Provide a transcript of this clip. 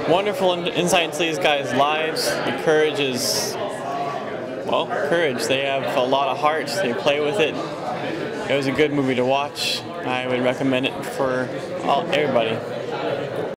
wonderful insight into these guys' lives. The courage is, well, courage. They have a lot of heart. They play with it. It was a good movie to watch. I would recommend it for everybody.